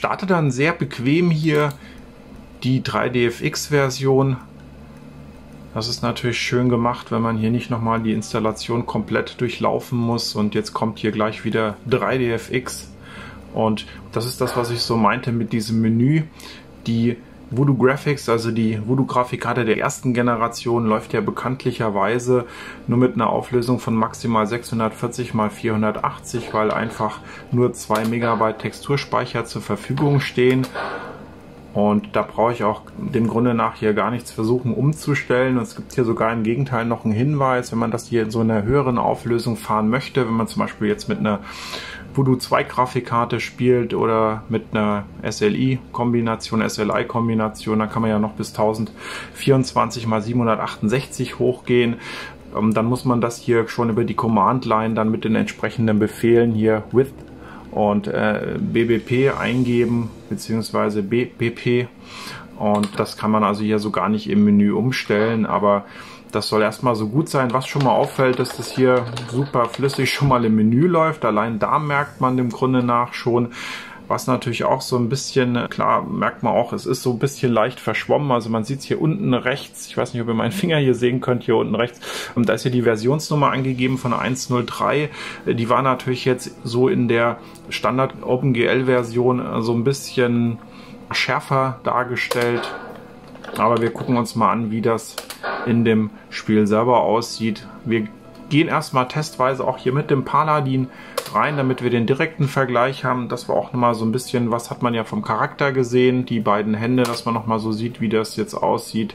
starte dann sehr bequem hier die 3DFX-Version. Das ist natürlich schön gemacht, wenn man hier nicht nochmal die Installation komplett durchlaufen muss. Und jetzt kommt hier gleich wieder 3DFX. Und das ist das, was ich so meinte mit diesem Menü. Die Voodoo Graphics, also die Voodoo Grafikkarte der ersten Generation, läuft ja bekanntlicherweise nur mit einer Auflösung von maximal 640 x 480, weil einfach nur 2 MB Texturspeicher zur Verfügung stehen. Und da brauche ich auch dem Grunde nach hier gar nichts versuchen umzustellen. Und es gibt hier sogar im Gegenteil noch einen Hinweis, wenn man das hier in so einer höheren Auflösung fahren möchte, wenn man zum Beispiel jetzt mit einer Voodoo 2 Grafikkarte spielt oder mit einer SLI-Kombination, SLI-Kombination, dann kann man ja noch bis 1024 x 768 hochgehen. Dann muss man das hier schon über die Command-Line dann mit den entsprechenden Befehlen hier Width und BBP eingeben, beziehungsweise BBP. Und das kann man also hier so gar nicht im Menü umstellen, aber das soll erstmal so gut sein. Was schon mal auffällt, ist, dass hier super flüssig schon mal im Menü läuft. Allein da merkt man dem Grunde nach schon, was natürlich auch so ein bisschen, klar merkt man auch, es ist so ein bisschen leicht verschwommen. Also man sieht es hier unten rechts, ich weiß nicht, ob ihr meinen Finger hier sehen könnt, hier unten rechts, da ist hier die Versionsnummer angegeben von 1.03. Die war natürlich jetzt so in der Standard OpenGL-Version so ein bisschen schärfer dargestellt. Aber wir gucken uns mal an, wie das in dem Spiel selber aussieht. Wir gehen erstmal testweise auch hier mit dem Paladin rein, damit wir den direkten Vergleich haben. Das war auch nochmal so ein bisschen, was hat man ja vom Charakter gesehen, die beiden Hände, dass man nochmal so sieht, wie das jetzt aussieht.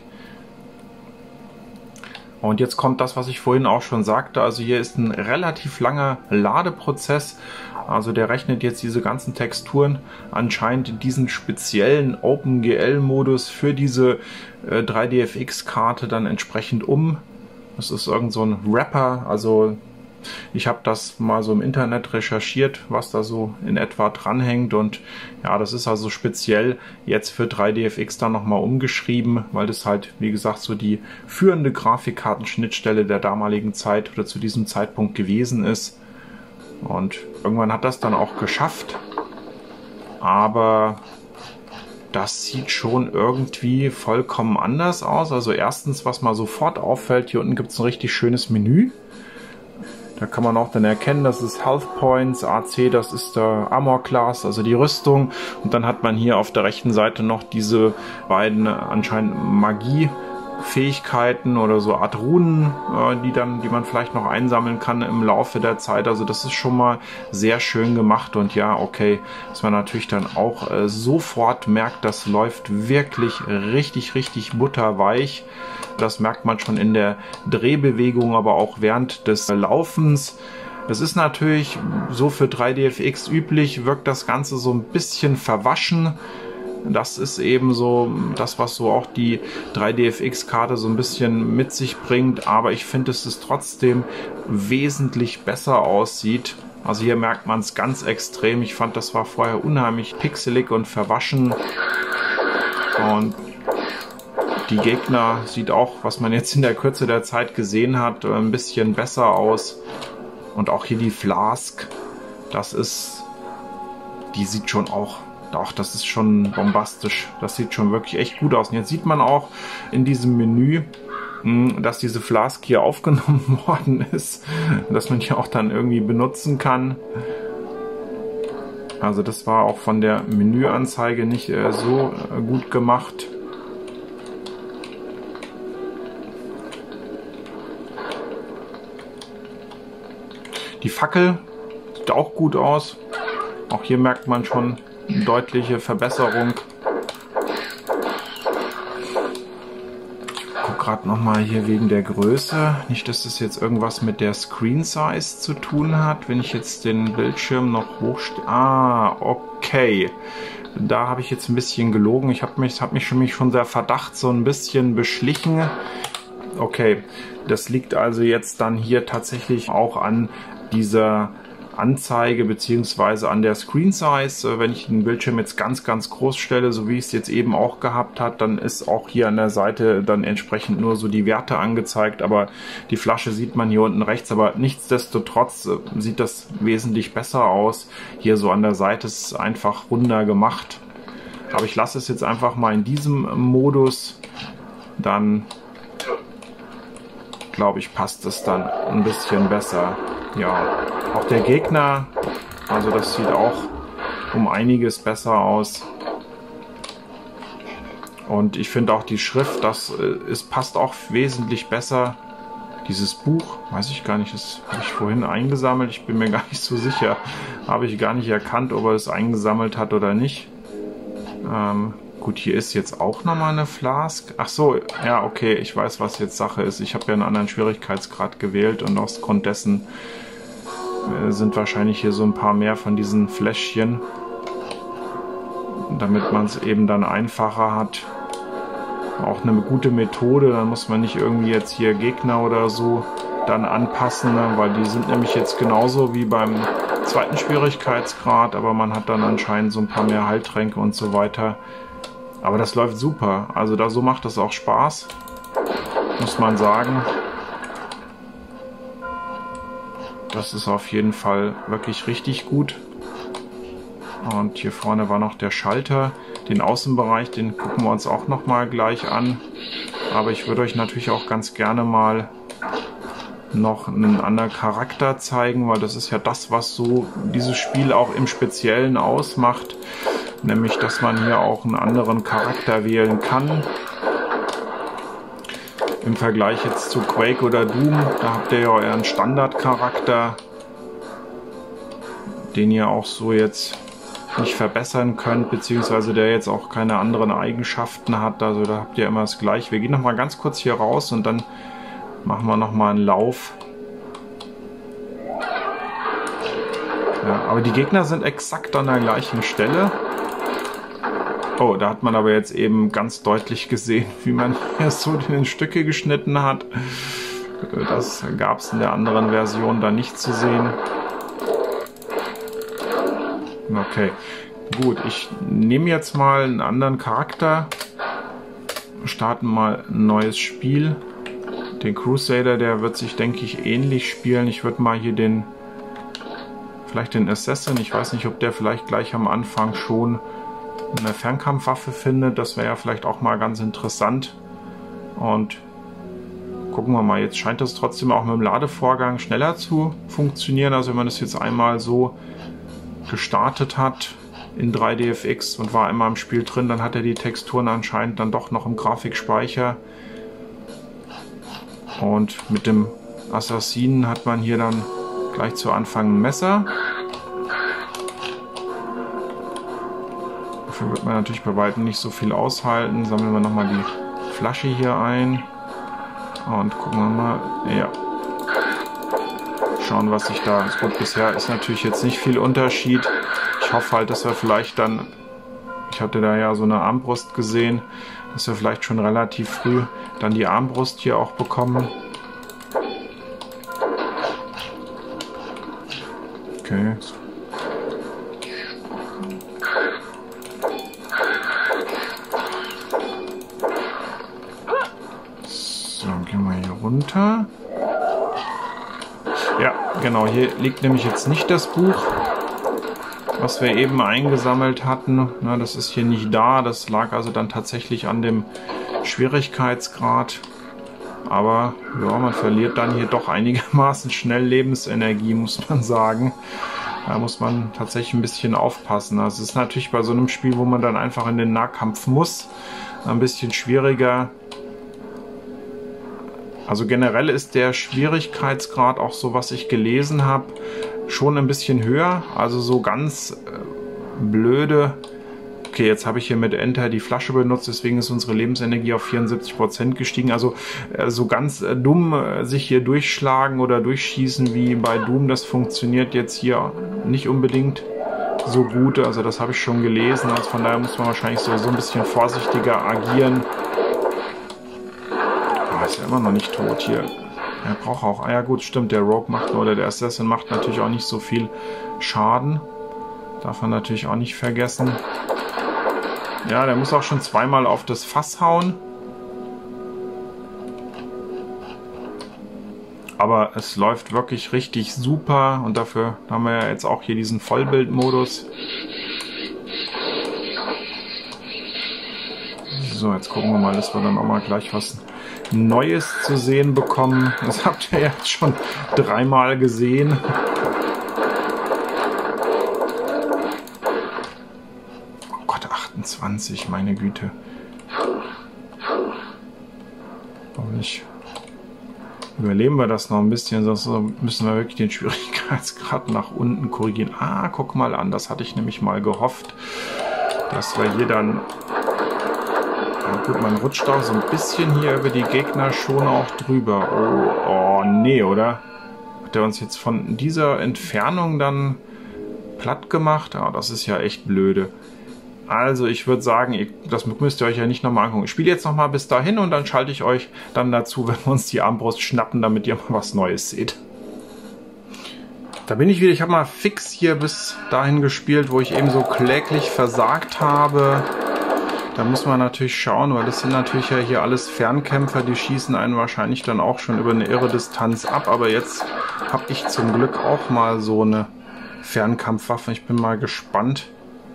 Und jetzt kommt das, was ich vorhin auch schon sagte. Also hier ist ein relativ langer Ladeprozess. Also der rechnet jetzt diese ganzen Texturen anscheinend in diesen speziellen OpenGL-Modus für diese 3DFX-Karte dann entsprechend um. Das ist irgend so ein Wrapper. Also ich habe das mal so im Internet recherchiert, was da so in etwa dranhängt. Und ja, das ist also speziell jetzt für 3DFX dann nochmal umgeschrieben, weil das halt, wie gesagt, so die führende Grafikkartenschnittstelle der damaligen Zeit oder zu diesem Zeitpunkt gewesen ist. Und irgendwann hat das dann auch geschafft. Aber das sieht schon irgendwie vollkommen anders aus. Also erstens, was mal sofort auffällt, hier unten gibt es ein richtig schönes Menü. Da kann man auch dann erkennen, das ist Health Points, AC, das ist der Armor Class, also die Rüstung. Und dann hat man hier auf der rechten Seite noch diese beiden anscheinend Magie-Fähigkeiten oder so Art Runen, die man vielleicht noch einsammeln kann im Laufe der Zeit. Also das ist schon mal sehr schön gemacht. Und ja, okay, dass man natürlich dann auch sofort merkt, das läuft wirklich richtig, richtig butterweich. Das merkt man schon in der Drehbewegung, aber auch während des Laufens. Das ist natürlich so für 3DFX üblich, wirkt das Ganze so ein bisschen verwaschen. Das ist eben so das, was so auch die 3DFX-Karte so ein bisschen mit sich bringt. Aber ich finde, dass es trotzdem wesentlich besser aussieht. Also hier merkt man es ganz extrem. Ich fand, das war vorher unheimlich pixelig und verwaschen. Und die Gegner sieht auch, was man jetzt in der Kürze der Zeit gesehen hat, ein bisschen besser aus. Und auch hier die Flask, die sieht schon auch, das ist schon bombastisch. Das sieht schon wirklich echt gut aus. Und jetzt sieht man auch in diesem Menü, dass diese Flask hier aufgenommen worden ist, dass man die auch dann irgendwie benutzen kann. Also das war auch von der Menüanzeige nicht so gut gemacht. Die Fackel sieht auch gut aus. Auch hier merkt man schon eine deutliche Verbesserung. Ich gucke gerade nochmal hier wegen der Größe. Nicht, dass das jetzt irgendwas mit der Screen Size zu tun hat. Wenn ich jetzt den Bildschirm noch hochstelle. Ah, okay. Da habe ich jetzt ein bisschen gelogen. Ich habe mich schon der Verdacht so ein bisschen beschlichen. Okay, das liegt also jetzt dann hier tatsächlich auch an dieser Anzeige beziehungsweise an der Screen Size. Wenn ich den Bildschirm jetzt ganz groß stelle, so wie ich es jetzt eben auch gehabt hat, dann ist auch hier an der Seite dann entsprechend nur so die Werte angezeigt, aber die Flasche sieht man hier unten rechts, aber nichtsdestotrotz sieht das wesentlich besser aus. Hier so an der Seite ist es einfach runder gemacht. Aber ich lasse es jetzt einfach mal in diesem Modus, dann glaube ich, passt es dann ein bisschen besser. Ja, auch der Gegner, also das sieht auch um einiges besser aus. Und ich finde auch die Schrift, passt auch wesentlich besser. Dieses Buch, weiß ich gar nicht, das habe ich vorhin eingesammelt. Ich bin mir gar nicht so sicher. Habe ich gar nicht erkannt, ob er es eingesammelt hat oder nicht. Gut, hier ist jetzt auch nochmal eine Flask. Ach so, ja, okay, ich weiß, was jetzt Sache ist. Ich habe ja einen anderen Schwierigkeitsgrad gewählt und aus Grund dessen sind wahrscheinlich hier so ein paar mehr von diesen Fläschchen, damit man es eben dann einfacher hat. Auch eine gute Methode, dann muss man nicht irgendwie jetzt hier Gegner oder so dann anpassen, ne? Weil die sind nämlich jetzt genauso wie beim zweiten Schwierigkeitsgrad, aber man hat dann anscheinend so ein paar mehr Heiltränke und so weiter. Aber das läuft super, also so macht das auch Spaß, muss man sagen. Das ist auf jeden Fall wirklich richtig gut. Und hier vorne war noch der Schalter. Den Außenbereich, den gucken wir uns auch noch mal gleich an. Aber ich würde euch natürlich auch ganz gerne mal noch einen anderen Charakter zeigen, weil das ist ja das, was so dieses Spiel auch im Speziellen ausmacht. Nämlich, dass man hier auch einen anderen Charakter wählen kann. Im Vergleich jetzt zu Quake oder Doom, da habt ihr ja euren Standardcharakter, den ihr auch so jetzt nicht verbessern könnt, beziehungsweise der jetzt auch keine anderen Eigenschaften hat. Also da habt ihr immer das Gleiche. Wir gehen noch mal ganz kurz hier raus und dann machen wir noch mal einen Lauf. Ja, aber die Gegner sind exakt an der gleichen Stelle. Oh, da hat man aber jetzt eben ganz deutlich gesehen, wie man hier so in Stücke geschnitten hat. Das gab es in der anderen Version da nicht zu sehen. Okay, gut, ich nehme jetzt mal einen anderen Charakter. Starten mal ein neues Spiel. Den Crusader, der wird sich, denke ich, ähnlich spielen. Ich würde mal hier vielleicht den Assassin, ich weiß nicht, ob der vielleicht gleich am Anfang schon eine Fernkampfwaffe findet. Das wäre ja vielleicht auch mal ganz interessant. Und gucken wir mal, jetzt scheint das trotzdem auch mit dem Ladevorgang schneller zu funktionieren. Also wenn man das jetzt einmal so gestartet hat in 3DFX und war einmal im Spiel drin, dann hat er die Texturen anscheinend dann doch noch im Grafikspeicher. Und mit dem Assassinen hat man hier dann gleich zu Anfang ein Messer. Dafür wird man natürlich bei weitem nicht so viel aushalten. Sammeln wir nochmal die Flasche hier ein und gucken wir mal. Ja. Schauen, was sich da... Gut, bisher ist natürlich jetzt nicht viel Unterschied. Ich hoffe halt, dass wir vielleicht dann... Ich hatte da ja so eine Armbrust gesehen, dass wir vielleicht schon relativ früh dann die Armbrust hier auch bekommen. Okay. So, gehen wir hier runter. Ja, genau, hier liegt nämlich jetzt nicht das Buch, was wir eben eingesammelt hatten. Na, das ist hier nicht da, das lag also dann tatsächlich an dem Schwierigkeitsgrad. Aber ja, man verliert dann hier doch einigermaßen schnell Lebensenergie, muss man sagen. Da muss man tatsächlich ein bisschen aufpassen. Das ist natürlich bei so einem Spiel, wo man dann einfach in den Nahkampf muss, ein bisschen schwieriger. Also generell ist der Schwierigkeitsgrad, auch so was ich gelesen habe, schon ein bisschen höher. Also so ganz blöde. Okay, jetzt habe ich hier mit Enter die Flasche benutzt, deswegen ist unsere Lebensenergie auf 74% gestiegen. Also so ganz dumm sich hier durchschlagen oder durchschießen wie bei Doom, das funktioniert jetzt hier nicht unbedingt so gut. Also das habe ich schon gelesen. Also von daher muss man wahrscheinlich so ein bisschen vorsichtiger agieren. Ist ja immer noch nicht tot hier. Er braucht auch... Ah ja gut, stimmt, der Rogue macht oder der Assassin macht natürlich auch nicht so viel Schaden. Darf man natürlich auch nicht vergessen. Ja, der muss auch schon zweimal auf das Fass hauen. Aber es läuft wirklich richtig super und dafür haben wir ja jetzt auch hier diesen Vollbildmodus. So, jetzt gucken wir mal, dass wir dann auch mal gleich was Neues zu sehen bekommen. Das habt ihr jetzt schon dreimal gesehen. Oh Gott, 28, meine Güte. Hoffentlich überleben wir das noch ein bisschen, sonst müssen wir wirklich den Schwierigkeitsgrad nach unten korrigieren. Ah, guck mal an, das hatte ich nämlich mal gehofft, dass wir hier dann... Ja gut, man rutscht auch so ein bisschen hier über die Gegner schon auch drüber. Oh, nee, oder? Hat der uns jetzt von dieser Entfernung dann platt gemacht? Ah, das ist ja echt blöde. Also ich würde sagen, das müsst ihr euch ja nicht nochmal angucken. Ich spiele jetzt nochmal bis dahin und dann schalte ich euch dann dazu, wenn wir uns die Armbrust schnappen, damit ihr mal was Neues seht. Da bin ich wieder. Ich habe mal fix hier bis dahin gespielt, wo ich eben so kläglich versagt habe. Da muss man natürlich schauen, weil das sind natürlich ja hier alles Fernkämpfer, die schießen einen wahrscheinlich dann auch schon über eine irre Distanz ab. Aber jetzt habe ich zum Glück auch mal so eine Fernkampfwaffe. Ich bin mal gespannt,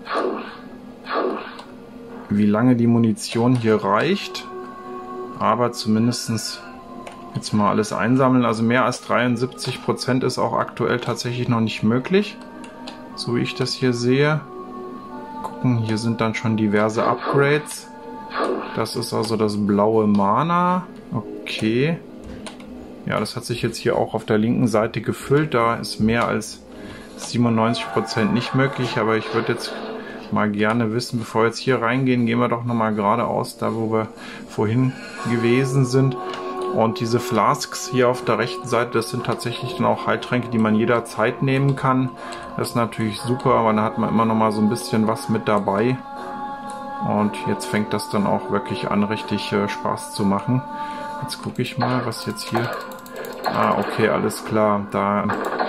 wie lange die Munition hier reicht. Aber zumindest jetzt mal alles einsammeln. Also mehr als 73% ist auch aktuell tatsächlich noch nicht möglich. So wie ich das hier sehe. Gucken, hier sind dann schon diverse Upgrades. Das ist also das blaue Mana. Okay. Ja, das hat sich jetzt hier auch auf der linken Seite gefüllt. Da ist mehr als 97% nicht möglich. Aber ich würde jetzt mal gerne wissen, bevor wir jetzt hier reingehen, gehen wir doch nochmal geradeaus, da wo wir vorhin gewesen sind. Und diese Flasks hier auf der rechten Seite, das sind tatsächlich dann auch Heiltränke, die man jederzeit nehmen kann. Das ist natürlich super, aber da hat man immer nochmal so ein bisschen was mit dabei. Und jetzt fängt das dann auch wirklich an, richtig Spaß zu machen. Jetzt gucke ich mal, was jetzt hier... Ah, okay, alles klar. Da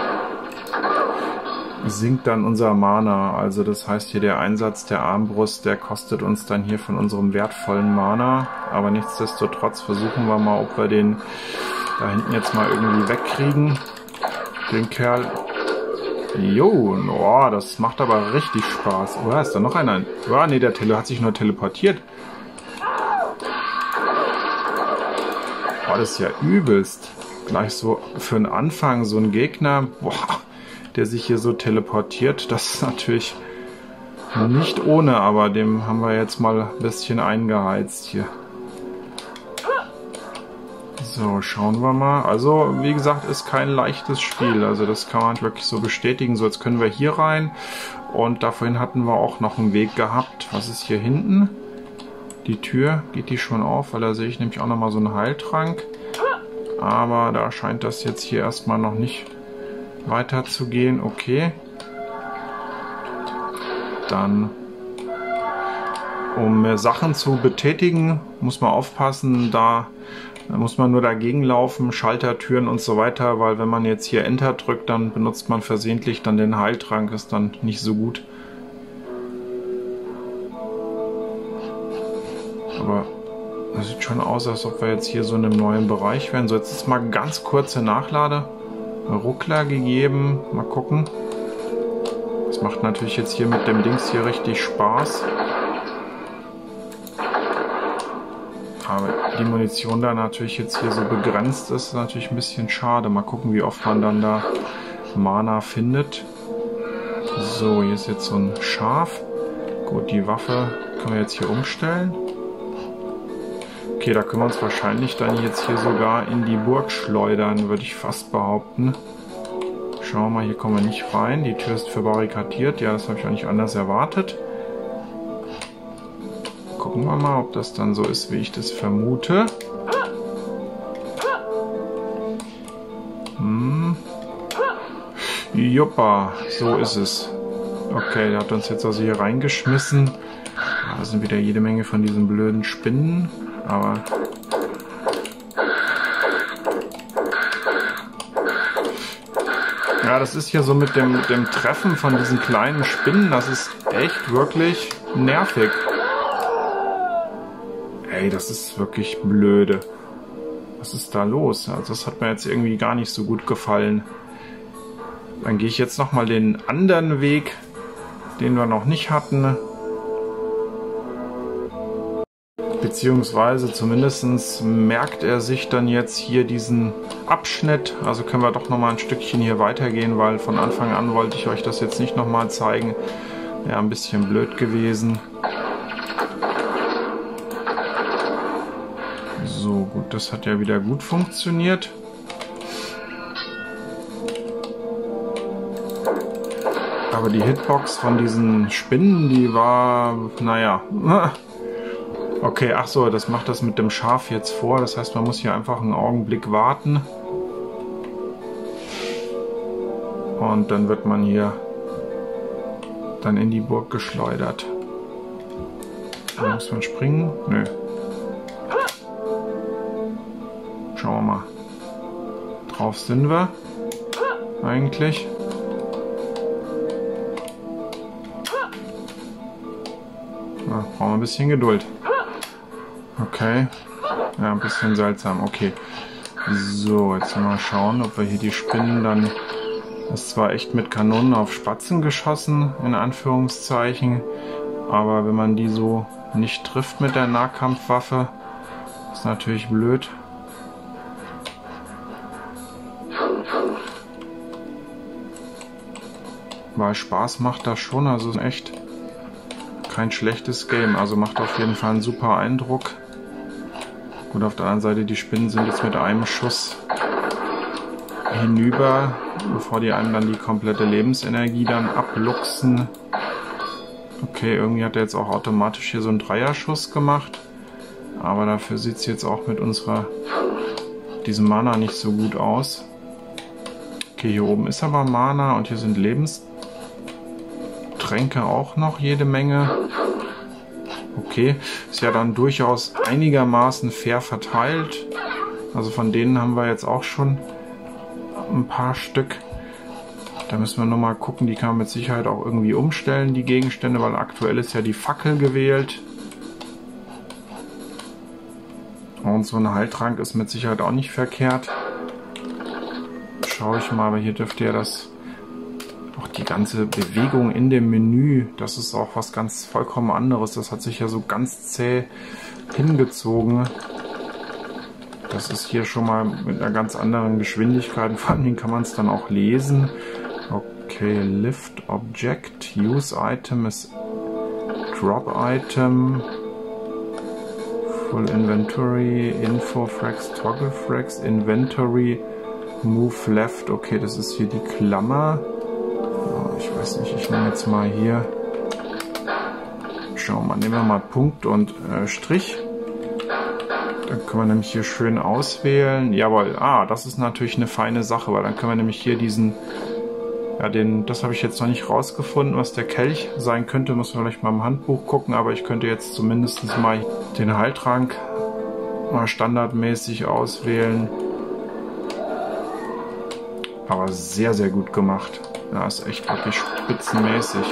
sinkt dann unser Mana. Also das heißt hier der Einsatz der Armbrust, der kostet uns dann hier von unserem wertvollen Mana. Aber nichtsdestotrotz versuchen wir mal, ob wir den da hinten jetzt mal irgendwie wegkriegen. Den Kerl. Jo, oh, das macht aber richtig Spaß. Oh, ist da noch einer? Oh, nee, der Tele hat sich nur teleportiert. Oh, das ist ja übelst. Gleich so für den Anfang so ein Gegner, boah, der sich hier so teleportiert. Das ist natürlich nicht ohne, aber dem haben wir jetzt mal ein bisschen eingeheizt hier. So, schauen wir mal. Also, wie gesagt, ist kein leichtes Spiel. Also, das kann man wirklich so bestätigen. So, jetzt können wir hier rein. Und da vorhin hatten wir auch noch einen Weg gehabt. Was ist hier hinten? Die Tür, geht die schon auf? Weil da sehe ich nämlich auch nochmal so einen Heiltrank. Aber da scheint das jetzt hier erstmal noch nicht weiter zu gehen. Okay. Dann, um Sachen zu betätigen, muss man aufpassen, da muss man nur dagegen laufen, Schaltertüren und so weiter, weil wenn man jetzt hier Enter drückt, dann benutzt man versehentlich dann den Heiltrank, ist dann nicht so gut. Aber das sieht schon aus, als ob wir jetzt hier so in einem neuen Bereich wären. So, jetzt ist mal ganz kurze Nachlade. Ruckler gegeben. Mal gucken. Das macht natürlich jetzt hier mit dem Dings hier richtig Spaß. Aber die Munition da natürlich jetzt hier so begrenzt ist, ist natürlich ein bisschen schade. Mal gucken, wie oft man dann da Mana findet. So, hier ist jetzt so ein Schaf. Gut, die Waffe können wir jetzt hier umstellen. Okay, da können wir uns wahrscheinlich dann jetzt hier sogar in die Burg schleudern, würde ich fast behaupten. Schauen wir mal, hier kommen wir nicht rein. Die Tür ist verbarrikadiert. Ja, das habe ich auch nicht anders erwartet. Gucken wir mal, ob das dann so ist, wie ich das vermute. Joppa, so ist es. Okay, der hat uns jetzt also hier reingeschmissen. Ja, da sind wieder jede Menge von diesen blöden Spinnen. Aber Ja, das ist hier so mit dem Treffen von diesen kleinen Spinnen, das ist echt wirklich nervig. Ey, das ist wirklich blöde. Was ist da los? Also das hat mir jetzt irgendwie gar nicht so gut gefallen. Dann gehe ich jetzt nochmal den anderen Weg, den wir noch nicht hatten. Beziehungsweise zumindest merkt er sich dann jetzt hier diesen Abschnitt. Also können wir doch nochmal ein Stückchen hier weitergehen, weil von Anfang an wollte ich euch das jetzt nicht nochmal zeigen. Ja, ein bisschen blöd gewesen. So, gut, das hat ja wieder gut funktioniert. Aber die Hitbox von diesen Spinnen, die war, naja. Okay, ach so, das macht das mit dem Schaf jetzt vor. Das heißt, man muss hier einfach einen Augenblick warten. Und dann wird man hier dann in die Burg geschleudert. Da muss man springen? Nö. Schauen wir mal. Drauf sind wir. Eigentlich. Na, brauchen wir ein bisschen Geduld. Okay. Ja, ein bisschen seltsam. Okay. So, jetzt mal schauen, ob wir hier die Spinnen dann... Das ist zwar echt mit Kanonen auf Spatzen geschossen, in Anführungszeichen. Aber wenn man die so nicht trifft mit der Nahkampfwaffe, ist natürlich blöd. Weil Spaß macht das schon, also echt kein schlechtes Game. Also macht auf jeden Fall einen super Eindruck. Gut, auf der anderen Seite, die Spinnen sind jetzt mit einem Schuss hinüber, bevor die einem dann die komplette Lebensenergie dann abluchsen. Okay, irgendwie hat er jetzt auch automatisch hier so einen Dreierschuss gemacht. Aber dafür sieht es jetzt auch mit diesem Mana nicht so gut aus. Okay, hier oben ist aber Mana und hier sind Lebenstränke auch noch jede Menge. Okay, ist ja dann durchaus einigermaßen fair verteilt. Also von denen haben wir jetzt auch schon ein paar Stück. Da müssen wir nochmal gucken, die kann man mit Sicherheit auch irgendwie umstellen, die Gegenstände, weil aktuell ist ja die Fackel gewählt. Und so ein Heiltrank ist mit Sicherheit auch nicht verkehrt. Schaue ich mal, aber hier dürfte ja auch die ganze Bewegung in dem Menü, das ist auch was ganz vollkommen anderes. Das hat sich ja so ganz zäh hingezogen. Das ist hier schon mal mit einer ganz anderen Geschwindigkeit. Vor allem kann man es dann auch lesen. Okay, Lift Object, Use Item ist Drop Item, Full Inventory, Info Frags, Toggle Frags, Inventory, Move Left. Okay, das ist hier die Klammer. Oh, ich weiß nicht, ich nehme jetzt mal hier. Schauen wir mal, nehmen wir mal Punkt und Strich. Dann können wir nämlich hier schön auswählen. Jawohl, das ist natürlich eine feine Sache, weil dann können wir nämlich hier diesen, ja, das habe ich jetzt noch nicht rausgefunden, was der Kelch sein könnte. Muss man vielleicht mal im Handbuch gucken, aber ich könnte jetzt zumindest mal den Heiltrank mal standardmäßig auswählen. Aber sehr, sehr gut gemacht. Ja, ist echt wirklich spitzenmäßig.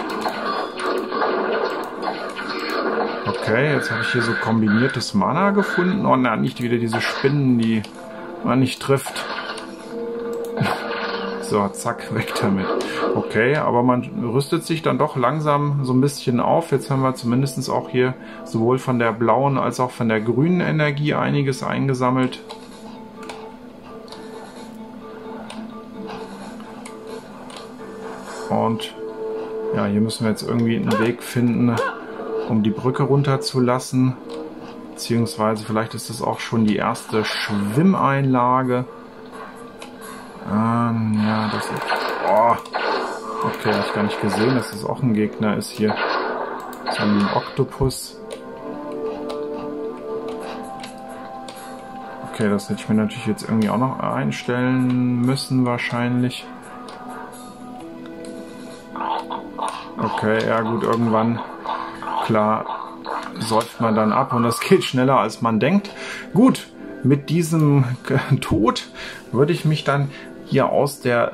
Okay, jetzt habe ich hier so kombiniertes Mana gefunden. Oh nein, nicht wieder diese Spinnen, die man nicht trifft. So, zack, weg damit. Okay, aber man rüstet sich dann doch langsam so ein bisschen auf. Jetzt haben wir zumindest auch hier sowohl von der blauen als auch von der grünen Energie einiges eingesammelt. Und ja, hier müssen wir jetzt irgendwie einen Weg finden, um die Brücke runterzulassen. Beziehungsweise vielleicht ist das auch schon die erste Schwimmeinlage. Ja, das ist... Oh, okay, habe ich gar nicht gesehen, dass das auch ein Gegner ist hier. So ein Oktopus. Okay, das hätte ich mir natürlich jetzt irgendwie auch noch einstellen müssen wahrscheinlich. Okay, ja gut, irgendwann, klar, säuft man dann ab und das geht schneller als man denkt. Gut, mit diesem Tod würde ich mich dann hier aus der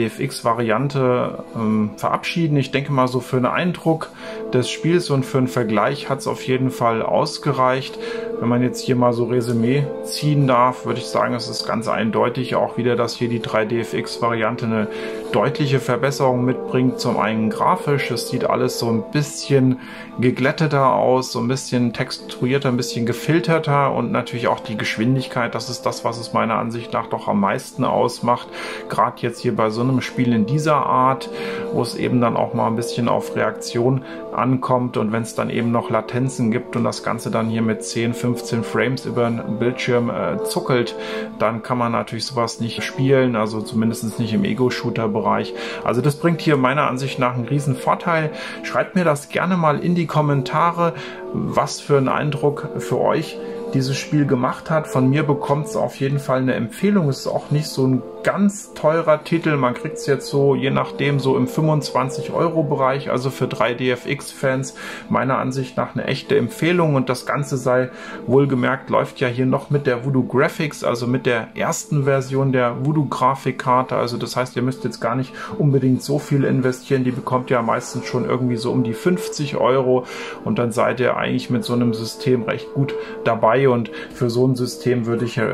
3DFX-Variante verabschieden. Ich denke mal, so für einen Eindruck des Spiels und für einen Vergleich hat es auf jeden Fall ausgereicht. Wenn man jetzt hier mal so Resümee ziehen darf, würde ich sagen, es ist ganz eindeutig auch wieder, dass hier die 3DFX-Variante eine deutliche Verbesserung mitbringt. Zum einen grafisch, es sieht alles so ein bisschen geglätteter aus, so ein bisschen texturierter, ein bisschen gefilterter, und natürlich auch die Geschwindigkeit, das ist das, was es meiner Ansicht nach doch am meisten ausmacht. Gerade jetzt hier bei so einem Spiel in dieser Art, wo es eben dann auch mal ein bisschen auf Reaktion ankommt, und wenn es dann eben noch Latenzen gibt und das Ganze dann hier mit 10, 15 Frames über den Bildschirm zuckelt, dann kann man natürlich sowas nicht spielen, also zumindest nicht im Ego-Shooter-Bereich. Also das bringt hier meiner Ansicht nach einen riesen Vorteil. Schreibt mir das gerne mal in die Kommentare, was für einen Eindruck für euch dieses Spiel gemacht hat. Von mir bekommt es auf jeden Fall eine Empfehlung. Es ist auch nicht so ein ganz teurer Titel. Man kriegt es jetzt so, je nachdem, so im 25-Euro-Bereich. Also für 3DFX-Fans meiner Ansicht nach eine echte Empfehlung. Und das Ganze sei wohlgemerkt, läuft ja hier noch mit der Voodoo Graphics, also mit der ersten Version der Voodoo Grafikkarte. Also das heißt, ihr müsst jetzt gar nicht unbedingt so viel investieren. Die bekommt ihr meistens schon irgendwie so um die 50 Euro. Und dann seid ihr eigentlich mit so einem System recht gut dabei. Und für so ein System würde ich,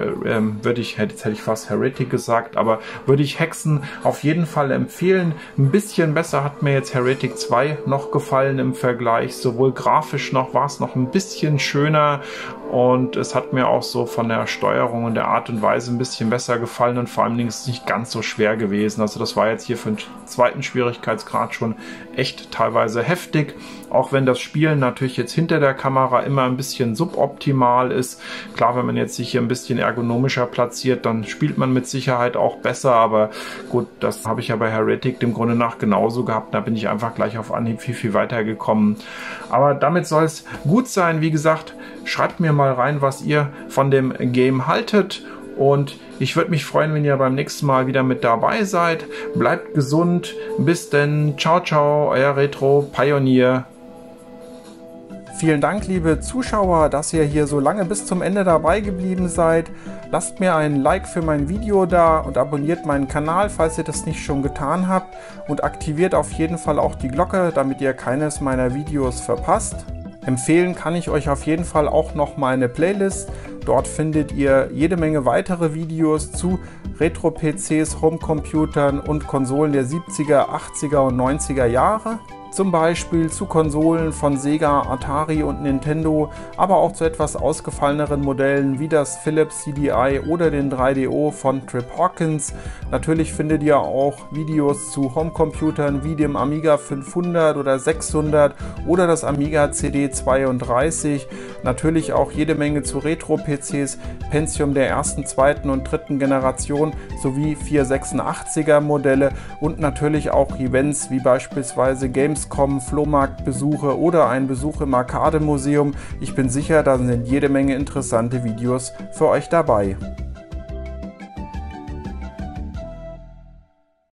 jetzt hätte ich fast Heretic gesagt, aber würde ich Hexen auf jeden Fall empfehlen. Ein bisschen besser hat mir jetzt Heretic 2 noch gefallen im Vergleich. Sowohl grafisch noch war es noch ein bisschen schöner, und es hat mir auch so von der Steuerung und der Art und Weise ein bisschen besser gefallen, und vor allen Dingen ist es nicht ganz so schwer gewesen. Also das war jetzt hier für den zweiten Schwierigkeitsgrad schon echt teilweise heftig, auch wenn das Spielen natürlich jetzt hinter der Kamera immer ein bisschen suboptimal ist. Klar, wenn man jetzt sich hier ein bisschen ergonomischer platziert, dann spielt man mit Sicherheit auch besser, aber gut, das habe ich ja bei Heretic dem Grunde nach genauso gehabt. Da bin ich einfach gleich auf Anhieb viel weiter gekommen. Aber damit soll es gut sein. Wie gesagt, schreibt mir mal rein, was ihr von dem Game haltet, und ich würde mich freuen, wenn ihr beim nächsten Mal wieder mit dabei seid. Bleibt gesund. Bis denn. Ciao, ciao, euer Retro Pionier. Vielen Dank, liebe Zuschauer, dass ihr hier so lange bis zum Ende dabei geblieben seid. Lasst mir ein Like für mein Video da und abonniert meinen Kanal, falls ihr das nicht schon getan habt. Und aktiviert auf jeden Fall auch die Glocke, damit ihr keines meiner Videos verpasst. Empfehlen kann ich euch auf jeden Fall auch noch meine Playlist. Dort findet ihr jede Menge weitere Videos zu Retro-PCs, Homecomputern und Konsolen der 70er, 80er und 90er Jahre. Zum Beispiel zu Konsolen von Sega, Atari und Nintendo, aber auch zu etwas ausgefalleneren Modellen wie das Philips CDI oder den 3DO von Trip Hawkins. Natürlich findet ihr auch Videos zu Homecomputern wie dem Amiga 500 oder 600 oder das Amiga CD32. Natürlich auch jede Menge zu Retro-PCs, Pentium der ersten, zweiten und dritten Generation sowie 486er Modelle und natürlich auch Events wie beispielsweise Gamescom, Flohmarktbesuche oder ein Besuch im Arcade-Museum. Ich bin sicher, da sind jede Menge interessante Videos für euch dabei.